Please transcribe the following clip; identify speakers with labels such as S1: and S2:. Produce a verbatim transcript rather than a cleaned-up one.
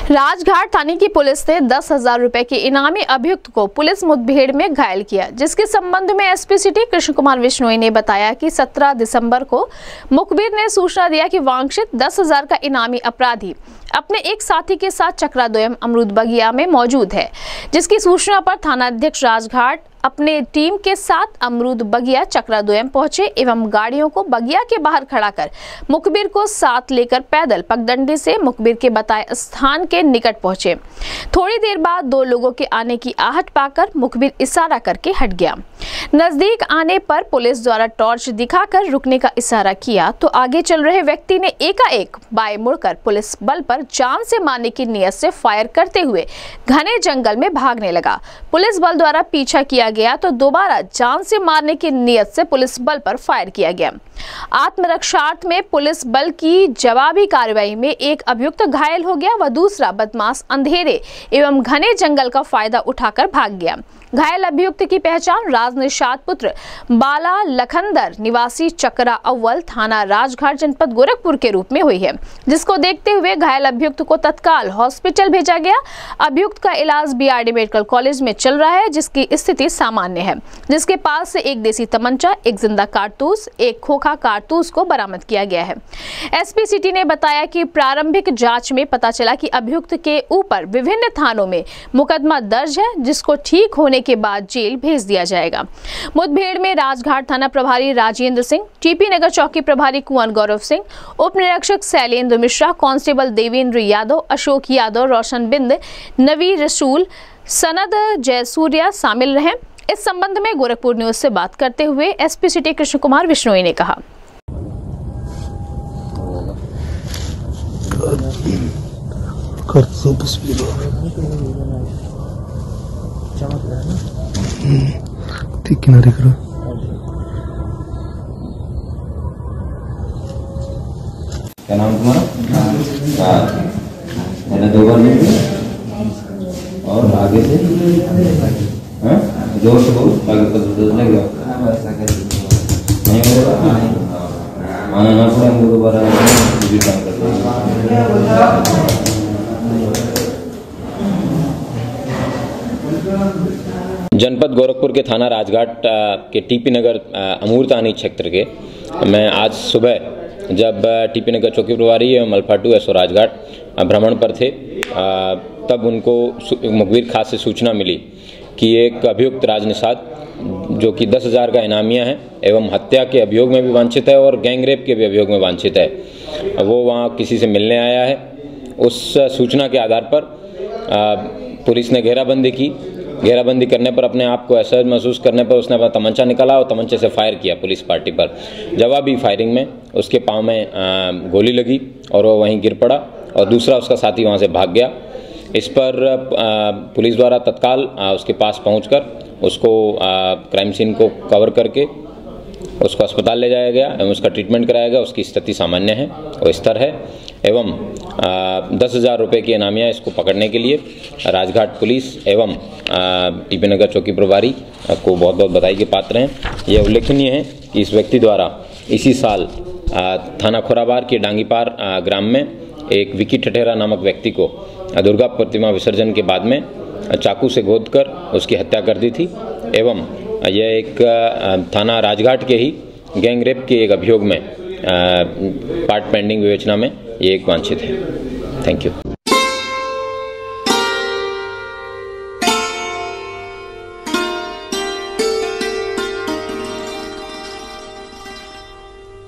S1: राजघाट थाने की पुलिस ने दस हजार रुपए के इनामी अभियुक्त को पुलिस मुठभेड़ में घायल किया, जिसके संबंध में एसपी सिटी कृष्ण कुमार बिश्नोई ने बताया कि सत्रह दिसंबर को मुखबिर ने सूचना दिया कि वांछित दस हजार का इनामी अपराधी अपने एक साथी के साथ चक्रादोयम अमरूद बगिया में मौजूद है, जिसकी सूचना पर थानाध्यक्ष राजघाट अपने टीम के साथ अमरूद बगिया चक्रादोयम पहुंचे एवं गाड़ियों को बगिया के बाहर खड़ा कर मुखबिर को साथ लेकर पैदल पगडंडी से मुखबिर के बताए स्थान के निकट पहुंचे। थोड़ी देर बाद दो लोगों के आने की आहट पाकर मुखबिर इशारा करके हट गया। नजदीक आने पर पुलिस द्वारा टॉर्च दिखाकर रुकने का इशारा किया तो आगे चल रहे व्यक्ति ने एकाएक बाएं मुड़कर पुलिस बल पर जान से मारने की नियत से फायर करते हुए घने जंगल में भागने लगा। पुलिस बल द्वारा पीछा किया गया तो दोबारा जान से मारने की नियत से पुलिस बल पर फायर किया गया। आत्मरक्षार्थ में पुलिस बल की जवाबी कार्रवाई में एक अभियुक्त घायल हो गया व दूसरा बदमाश अंधेरे एवं घने जंगल का फायदा उठाकर भाग गया। घायल अभियुक्त की पहचान राजनिषाद पुत्र बाला लखंदर निवासी चकरा अव्वल थाना राजघाट जनपद गोरखपुर के रूप में हुई है, जिसको देखते हुए घायल अभियुक्त को तत्काल हॉस्पिटल भेजा गया। अभियुक्त का इलाज बीआरडी मेडिकल कॉलेज में चल रहा है, जिसकी स्थिति सामान्य है, जिसके पास से एक देसी तमंचा, एक जिंदा कारतूस, एक खोखा कारतूस को बरामद किया गया है। एसपी सिटी ने बताया कि प्रारंभिक जांच में पता चला कि अभियुक्त के ऊपर विभिन्न थानों में मुकदमा दर्ज है, जिसको ठीक होने के बाद जेल भेज दिया जाएगा। मुठभेड़ में राजघाट थाना प्रभारी राजेंद्र सिंह, टीपी नगर चौकी प्रभारी कुंवर गौरव सिंह, उप निरीक्षक शैलेंद्र मिश्रा, कांस्टेबल देवेंद्र यादव, अशोक यादव, रोशन बिंद, नवी रसूल, सनद जयसूर्या शामिल रहे। इस संबंध में गोरखपुर न्यूज से बात करते हुए एसपी सिटी कृष्ण कुमार बिश्नोई ने कहा,
S2: ठीक किनारे करो।
S3: क्या नाम तुम्हारा? मैंने दो बार नहीं और आगे से जोर से बोलो, आगे पता लगेगा नहीं होगा, आना ना पड़े हमको दोबारा काम करते।
S4: जनपद गोरखपुर के थाना राजघाट के टीपी नगर अमूरतानी क्षेत्र के मैं आज सुबह जब टीपी नगर चौकी प्रभारी एवं अल्फाटू एसओ राजघाट भ्रमण पर थे, तब उनको मुखबिर खास से सूचना मिली कि एक अभियुक्त राजनिषाद जो कि दस हज़ार का इनामिया है एवं हत्या के अभियोग में भी वांछित है और गैंगरेप के भी अभियोग में वांछित है, वो वहाँ किसी से मिलने आया है। उस सूचना के आधार पर पुलिस ने घेराबंदी की। घेराबंदी करने पर अपने आप को ऐसा महसूस करने पर उसने अपना तमंचा निकाला और तमंचे से फायर किया पुलिस पार्टी पर। जवाबी फायरिंग में उसके पाँव में गोली लगी और वो वहीं गिर पड़ा और दूसरा उसका साथी वहाँ से भाग गया। इस पर पुलिस द्वारा तत्काल उसके पास पहुंचकर उसको क्राइम सीन को कवर करके उसको अस्पताल ले जाया गया एवं उसका ट्रीटमेंट कराया गया। उसकी स्थिति सामान्य है और स्थिर है एवं दस हज़ार रुपये की इनामिया इसको पकड़ने के लिए राजघाट पुलिस एवं टीपी नगर चौकी प्रभारी को बहुत बहुत बधाई के पात्र हैं। यह उल्लेखनीय है कि इस व्यक्ति द्वारा इसी साल आ, थाना खोराबार के डांगीपार आ, ग्राम में एक विकी ठठेरा नामक व्यक्ति को दुर्गा प्रतिमा विसर्जन के बाद में चाकू से गोद कर उसकी हत्या कर दी थी एवं यह एक थाना राजघाट के ही गैंग रेप के एक अभियोग में पार्ट पेंडिंग विवेचना में ये एक वांछित है। Thank you.